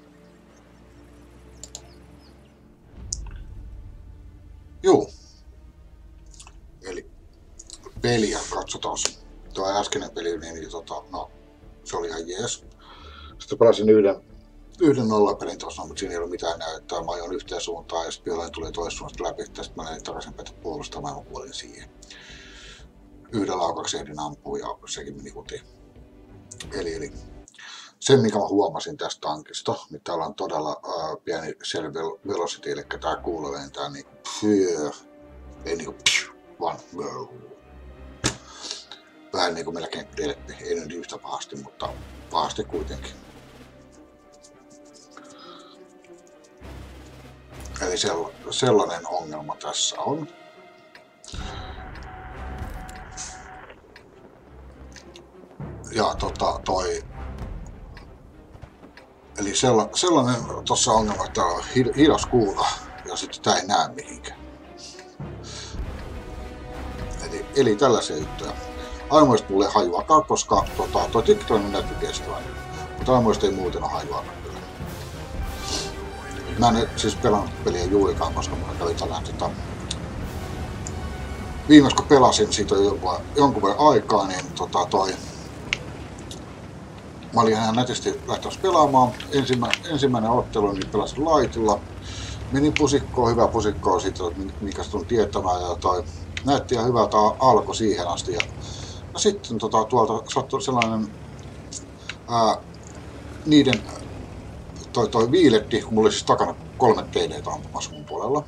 S1: Juu. Eli peliä katsotaan. Tuo äskeinen peli, niin, niin tota, no, se oli ihan jees. Sitten pelasin yhden, yhden nollapelin tuossa, mutta siinä ei ollut mitään näyttää. Mä ajoin yhteen suuntaan ja sitten jollain tuli toisesta suunnasta läpi. Sitten mä näin takaisin päätä puolustamaan ja mä kuolin siihen. Yhden laukaksi ehdin ampuu ja sekin meni hutiin. Eli, eli sen mikä mä huomasin tästä tankista, niin täällä on todella ää, pieni shell velocity, eli tää kuulo lentää niin phyö, ei niinku phyö, vaan phyö. Vähän niinku melkein delppi, ei nyt yhtä pahasti, mutta pahasti kuitenkin. Eli sellainen ongelma tässä on. Ja tota toi... Eli sellainen tuossa ongelma, että täällä on hidas kuulo ja sitten tää ei näe mihinkään. Eli, eli tällaisia juttuja. Aimoista mulle ei hajuakaan, koska tota, toi tiktoinen näytti kestävän. Mutta aimoista ei muuten ole hajuakaan kyllä. Mä en siis pelannut peliä juurikaan, koska mulla kävi tällainen tota... Viimeis kun pelasin, siitä on jonkun, jonkun verran aikaa, niin tota toi... Mä olin ihan nätisti lähtemässä pelaamaan. Ensimmä, ensimmäinen ottelu niin pelasin lightilla. Menin pusikkoon, hyvä pusikkoon siitä, mikä se tuli tietämään. Ja toi näytti ihan hyvältä alkoi siihen asti. Ja, ja sitten tota, tuolta sattui sellainen ää, niiden toi, toi viiletti, kun mulla oli siis takana kolme T D:tä ampumassa mun puolella.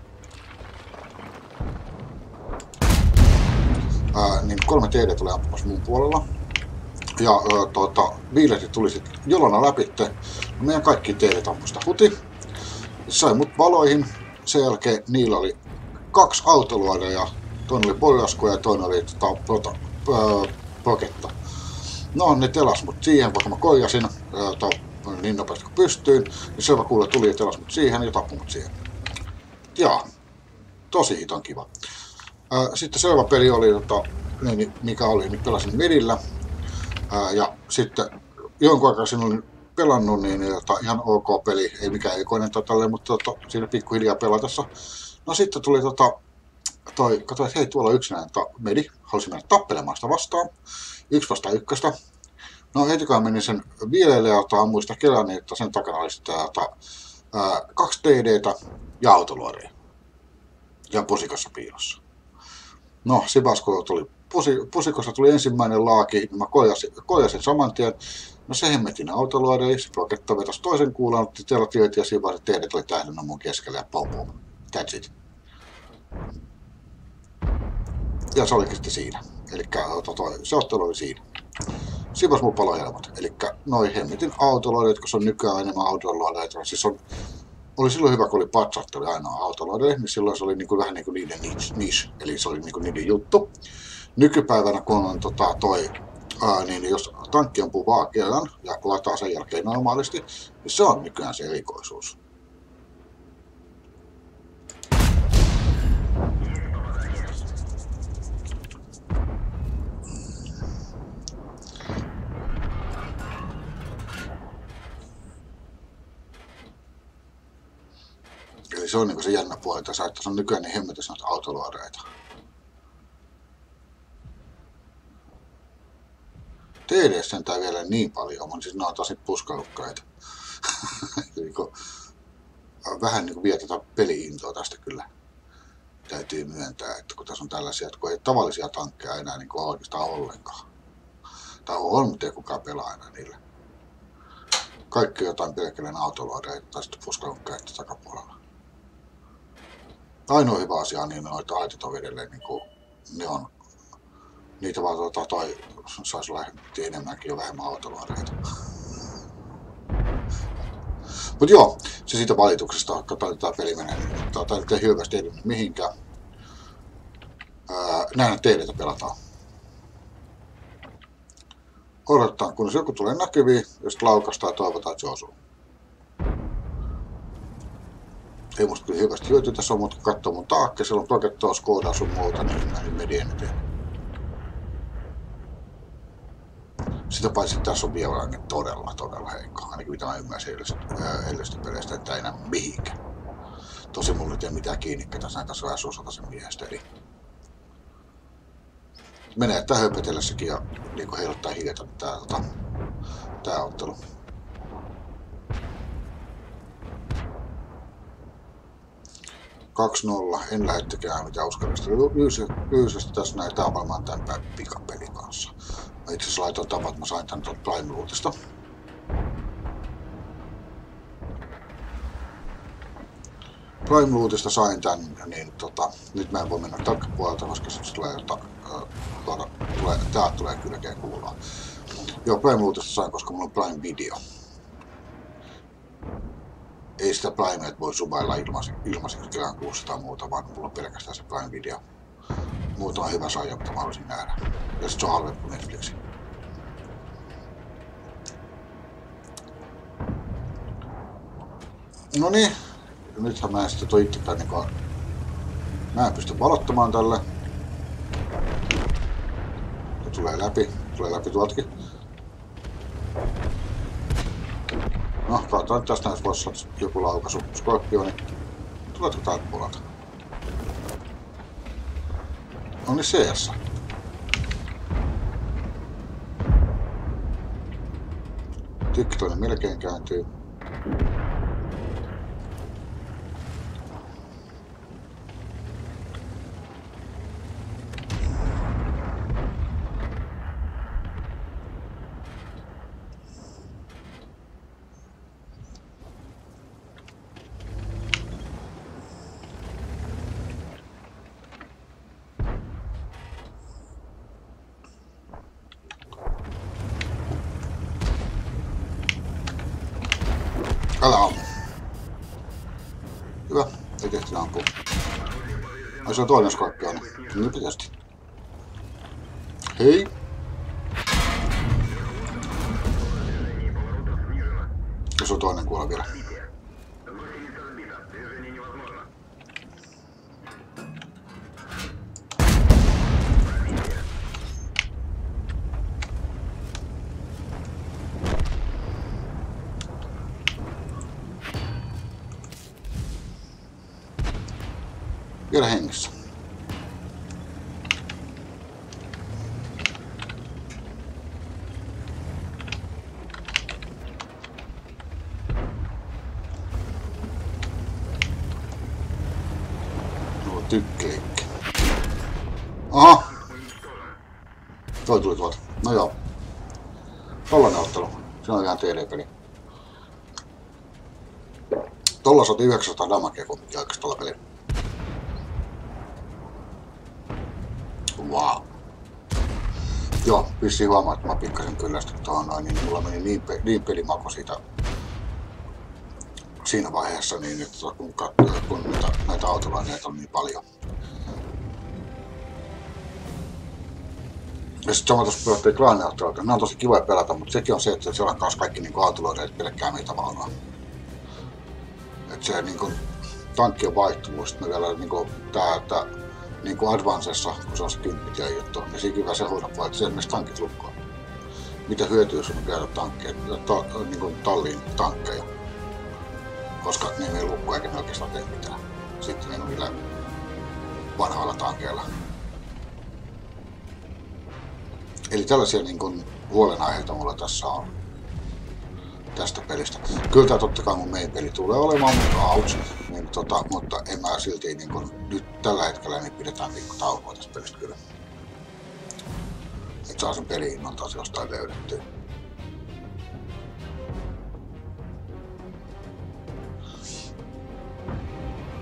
S1: Ää, niin kolme T D tuli ampumassa mun puolella. Ja ää, tuota, viiletti tuli sitten jolona läpitte. Meidän kaikki T D:t ampui sitä huti. Sai mut valoihin. Sen jälkeen niillä oli kaksi autoluodeja. Toinen oli poljasko ja toinen oli tota, prota, ää, proketta. No ne telas mut siihen, vaikka mä koijasin ää, niin nopeasti kuin pystyin. Niin selvä kuule tuli ja telas mut siihen ja tappui mut siihen. Ja tosi hiton kiva. Ää, sitten selvä peli oli, tota, niin, mikä oli, niin pelasin medillä. Ää, ja sitten jonkun aikaa siinä olin pelannut, niin jota, ihan ok peli, ei mikään erikoinen totalle, mutta tota, siinä pikkuhiljaa pelatessa. No sitten tuli tota, toi, katsoin, että hei tuolla yksinään ta, medi, halusin mennä tappelemaan sitä vastaan, yksi vasta ykköstä. No hetikaan menin sen vieleille ja ammuin sitä kelään, että sen takana oli sitten ää, kaksi T D:tä ja autoluodeja. Ja pusikossa piilossa. No Sibasko tuli pusikossa tuli ensimmäinen laaki, niin mä kojasin, kojasin saman tien. No se hemmetin autoluode, se proketta vetäisi toisen kuulan, otti teillä tietoja ja siinä vaiheessa T D:t oli tähdennä mun keskellä ja pom pom. That's it. Ja se olikin sitten siinä. Elikkä se ottelu oli siinä. Sivas mun palohelmat. Elikkä noi hemmetin autoluodeet, kun se on nykyään enemmän autoluodeita. Siis on, oli silloin hyvä, kun oli patsat, oli ainoa autoluode, niin silloin se oli niinku, vähän niin kuin niiden niche, eli se oli niinku niiden juttu. Nykypäivänä kun on tota, toi, ää, niin jos tankki ampuu vaan kerran ja lataa sen jälkeen normaalisti, niin se on nykyään se erikoisuus. Eli se on niinku se jännä puoli tässä, että se on nykyään niin hemmetys noita autoluodeita. T D sentään vielä niin paljon, mutta siis ne on tosi puskalukkaita. Vähän niin kuin vie tätä peli-intoa tästä kyllä täytyy myöntää, että kun tässä on tällaisia, että kun ei tavallisia tankkeja enää niin kuin oikeastaan ollenkaan. Tai on, mutta ei kukaan pelaa enää niillä. Kaikki jotain pelkälleen autoluodeita tai sitten puskalukkaita takapuolella. Ainoa hyvä asia on, niin noita aitot on edelleen niin kuin, ne on Niitä vaan tota, toi saisi olla enemmänkin jo vähemmän autoluoreita. Mut joo, se siitä valituksesta, katsotaan tämä peli menee. Tämä ei hirveästi edennyt mihinkään. Näin teidät pelataan. Odotetaan, kunnes joku tulee näkyviin, jos laukastaa ja toivotaan, että se osuu. Ei musta kyllä hirveästi hyötyä tässä on, mutta kun katsoo mun taakke, siellä on Prokettoa, Skodaa sun muuta, niin mä en medien eteen. Sitä paitsi tässä on vielä todella, todella heikko. Ainakin mitä mä ymmärsin edellisestä peleistä, että ei enää mihinkään. Tosi mulla ei tee mitään kiinni, ketä näitä saa susata sen miehestä. Eli menee tää höpötellessäkin ja niin heiluttaa hiljata tää, tota, tää ottelu. kaksi nolla, en lähde tekemään mitään uskallista. Lyhyesti tässä näin, tää on varmaan tämän päivän pikapelin kanssa. Mä itse asiassa laitoin tapa, että mä sain tän tuolta Prime-luutista. Prime-luutista sain tän, niin tota, nyt mä en voi mennä takkapuolelta, koska se tulee, jota, tuoda, tulee, tää tulee kylkeen kuulaa. Joo, Prime-luutista sain, koska mulla on Prime Video. Ei sitä Primea voi subailla ilmaiseksi kelään kuusi tai muuta, vaan mulla on pelkästään se Prime Video. Muuta on hyvä saada, mutta mä haluaisin nähdä. Ja sit se on halvempi kuin Netflixi. No niin, nythän mä en sitten toi itsekään niinku... Mä en pysty valottamaan tälle. Se tulee läpi, tulee läpi tuoltakin. No, katsotaan tästä näistä voisi saada joku laukaisu. Skorpioni. Tuletko täältä puolelta? On niin C S. Tykki toinen melkein kääntyy. Älä ammu. Hyvä, ei tehty ampua. Ai se on toinen skorpioni. Nyt pitästi. Hei. Ja se on toinen kuolla vielä. Vielä hengissä. Nuo tykkeikki. Aha! Toi tuli tuolta. No joo. Tollanen ottelu. Se on ihan T D-peli. Tolla saatiin yhdeksänsataa damakea kumminkin oikeesti tolla pelillä. Wow. Joo, vissiin huomaa, että mä pikkasen kyllästyn tuohon noin, niin mulla meni niin, pe niin pelimaku siitä siinä vaiheessa, niin että kun katsoo, kun näitä, näitä autolaineita on niin paljon. Ja sitten sama tuossa pelattiin Glaneotteluita. Nämä on tosi kivoja pelata, mutta sekin on se, että siellä on kanssa kaikki niin autoloideet pelkkää meitä vaunoa. Että se niin kuin, tankki on vaihtuvuus. Sitten me vielä niin kuin, tää, tää, niin kuin Advancessa, kun se on se kymppitie juttu, niin siinä kyllä se huudapuoli, että se esimerkiksi tankit lukkoon. Mitä hyötyä sun on käydä tankkeja, ta, niin kuin talliin tankkeja, koska ne ei lukkoa eikä ne oikeastaan tee mitään. Sitten ne on niillä vanhoilla tankeilla. Eli tällaisia niin kuin huolenaiheita mulla tässä on tästä pelistä. Kyllä tää totta kai mun main peli tulee olemaan, mutta ouch, niin, tota, mutta en mä silti niin kuin, nyt tällä hetkellä niin pidetään pikku taukoa tästä pelistä kyllä. Et saa sen peli-innon taas jostain löydettyä.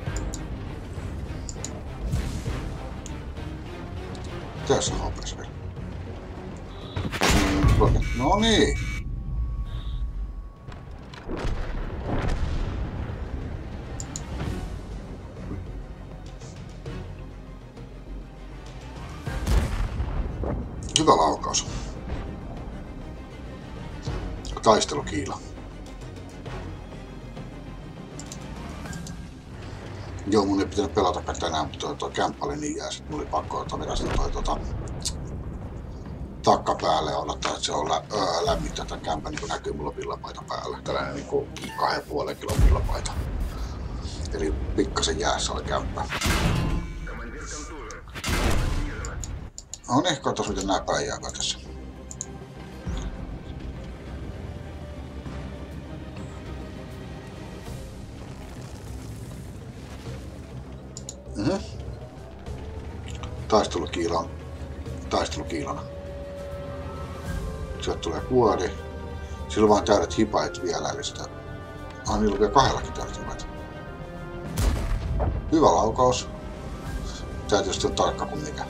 S1: Tässä on nopeasti vielä. No niin. Hyvä laukaus. Taistelukiila. Joo, mun ei pitänyt pelatakaan tänään, mutta toi, toi kämppä oli niin jääs, että mulla oli pakko ottaa vedä sitä toi tota, takka päälle ja odottaa, että se on lä öö, lämmittää tämän kämpän, niin kuin näkyy mulla villapaita päällä. Tällainen niin kuin kahden puolen kilon villapaita. Eli pikkasen jäässä oli kämppä. No niin, katsos miten nää päijää tässä. Mm-hmm. Taistelukiila on taistelukiilana. Sieltä tulee kuori. Sillä on vaan täydet hipait vielä, eli sitä... Ah, niillä on vielä kahdellakin täydet hipait. Hyvä laukaus. Tää tietysti on tarkka kuin mikä.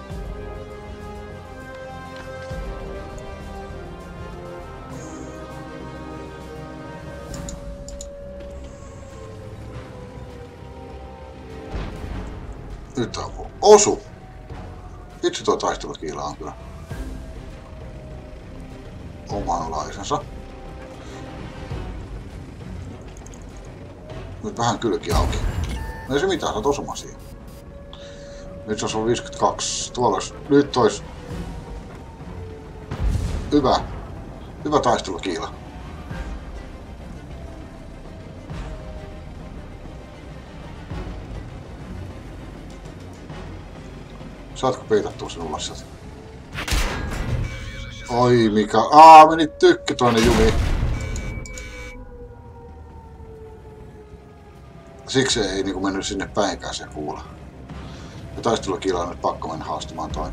S1: Nyt on osu. Itse tuo taistelukiila on kyllä omanlaisensa. Nyt vähän kylki auki. No ei se mitään, sä oot osumaan siihen. Nyt se on viisikymmentäkaksi. Tuolla olisi, nyt ois hyvä, hyvä taistelukiila. Saatko peitattua sen ulos sieltä? Oi mikä... Aa, meni tykki toinen jumi. Siksi ei niinku mennyt sinne päinkään se kuula. Ja taistelukiila on nyt pakko mennä haastamaan toi.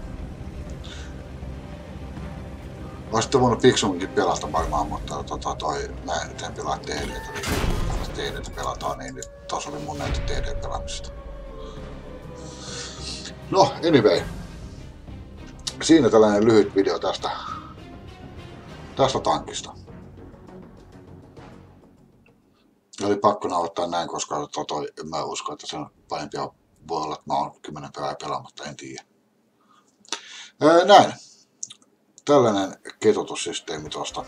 S1: Oisitte voinut fiksumminkin pelata varmaan, mutta tota toi... Mä en nyt en pelaa T D:tä, niin kun T D:tä pelataan, niin nyt tos oli mun näyttö T D-pelaamista. No, anyway. Siinä tällainen lyhyt video tästä, tästä tankista. Oli pakko nauhoittaa näin, koska toi, en mä usko, että se on parempia. Voi olla, että mä oon kymmenen päivää pelaamatta, en tiedä. Ää, näin. Tällainen ketotussysteemi tosta.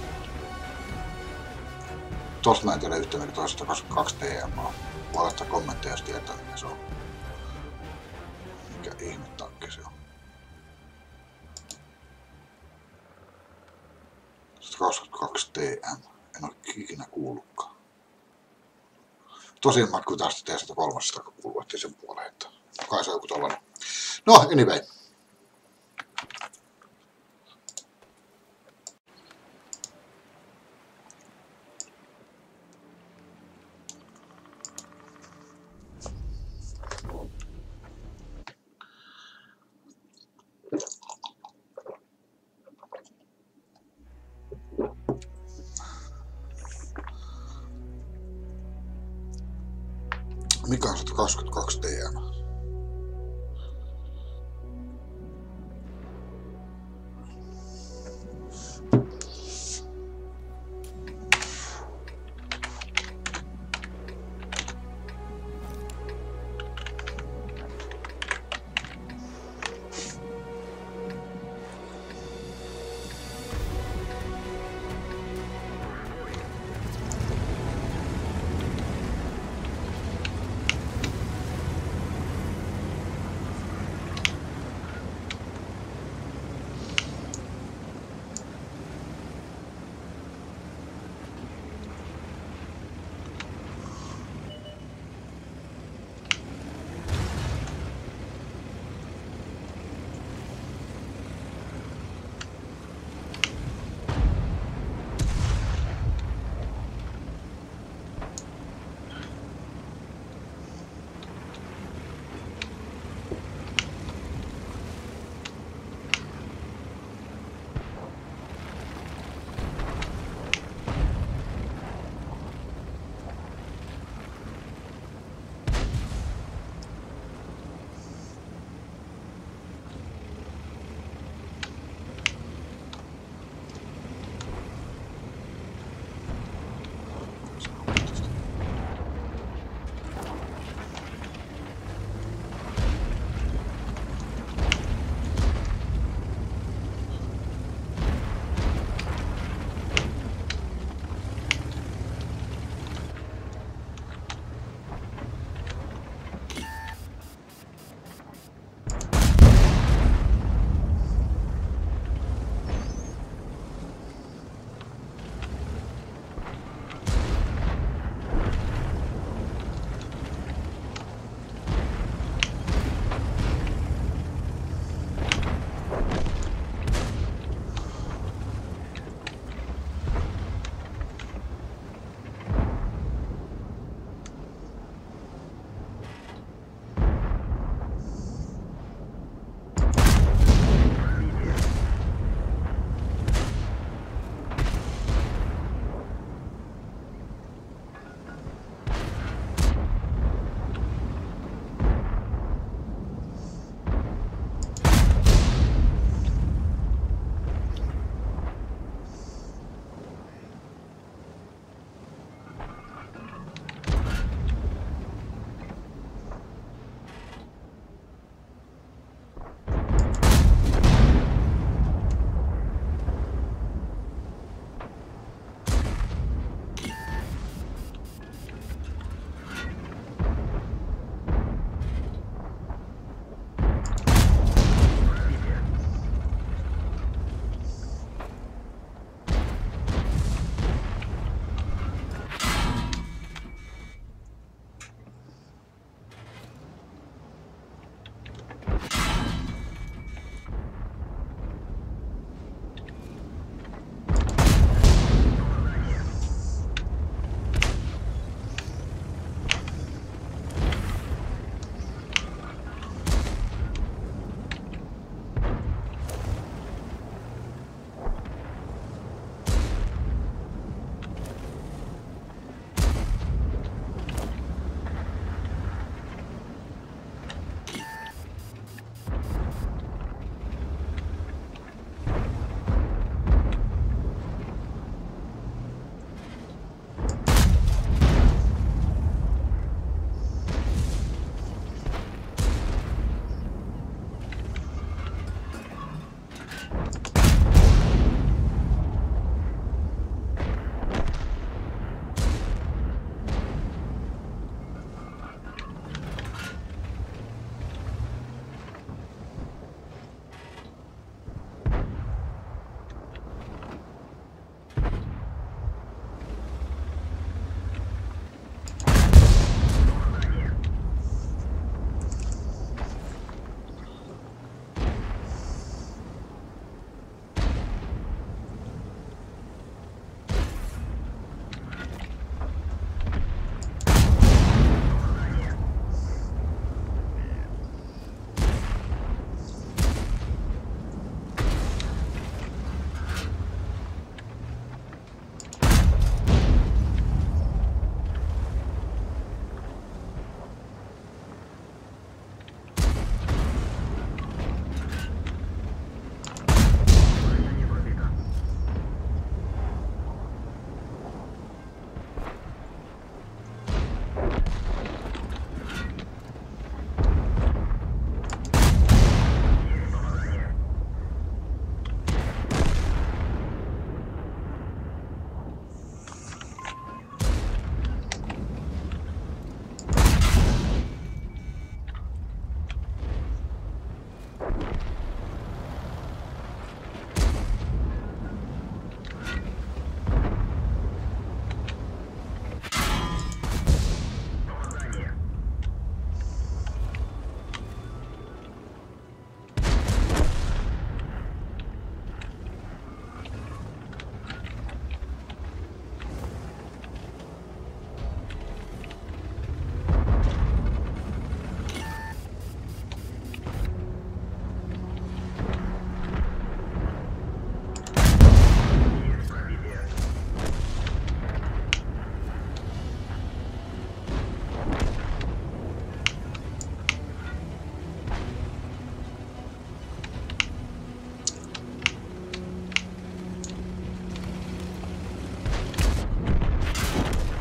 S1: Tosta mä en tiedä yhtään, mikä toista kaksikymmentäkaksi T M. Voi laittaa kommentteja, jos tietää, mikä se on. Mikä ihme tankki se on. kaksikymmentäkaksi T M. En oo ikinä kuullutkaan. Tosin mä kyllä tästä T sata kolme kuuluu, ettei sen puoleen, että kai se on joku tollanen. No, anyway. Mikä on sata kaksikymmentäkaksi T M?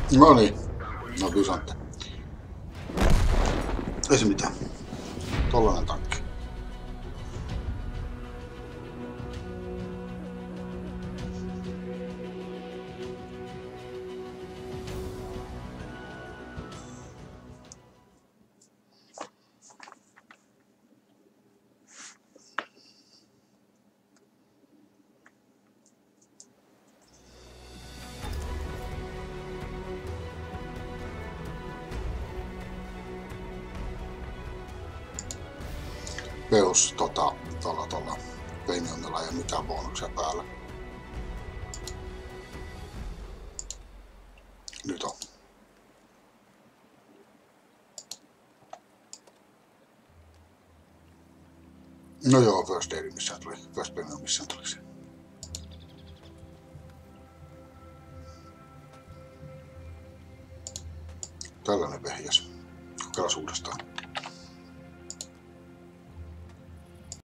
S1: No niin, no Byzante. Ei se mitään. Tollanen tankki. Peus tota, tuolla tuolla Premiumilla ei ole mitään bonuksia päällä. Nyt on. No joo, First Aid missä tuli, First Premium missä tuli se. Tällainen vehjäs. Kokeillaan uudestaan.